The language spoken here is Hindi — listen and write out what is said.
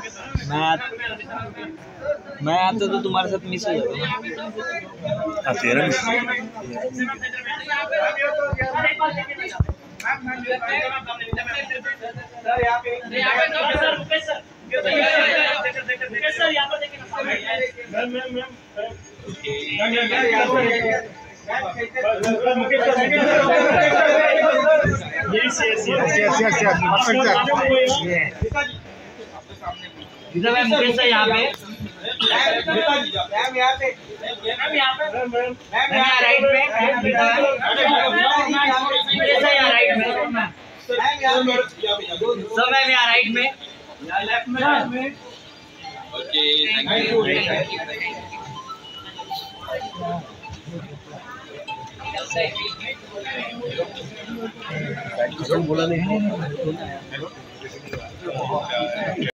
मैं आता तो तुम्हारे साथ मिस हो जाता। हाँ तेरा मिस। मुकेश सर यहाँ पे, राइट में, सब मैम यहाँ राइट में, लेफ्ट में। ओके, बोला नहीं।